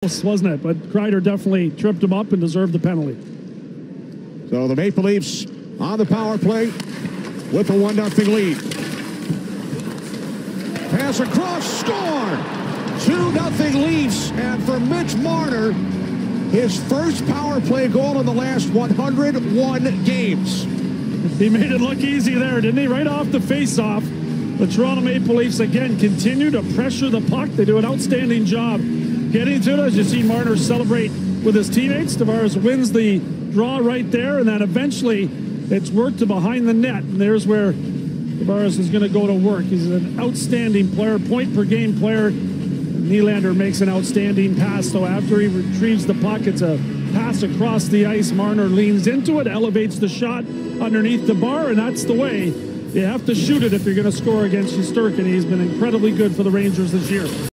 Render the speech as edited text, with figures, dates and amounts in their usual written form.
close, wasn't it? But Kreider definitely tripped him up and deserved the penalty. So the Maple Leafs on the power play with a 1-0 lead. Pass across, score! 2-0 Leafs, and for Mitch Marner, his first power play goal in the last 101 games. He made it look easy there, didn't he? Right off the face-off. The Toronto Maple Leafs, again, continue to pressure the puck. They do an outstanding job getting to it. As you see Marner celebrate with his teammates, Tavares wins the draw right there, and then eventually it's worked to behind the net. And there's where Tavares is going to go to work. He's an outstanding player, point-per-game player. Nylander makes an outstanding pass, so after he retrieves the puck, it's a pass across the ice. Marner leans into it, elevates the shot underneath the bar, and that's the way you have to shoot it if you're going to score against Shesterkin. He's been incredibly good for the Rangers this year.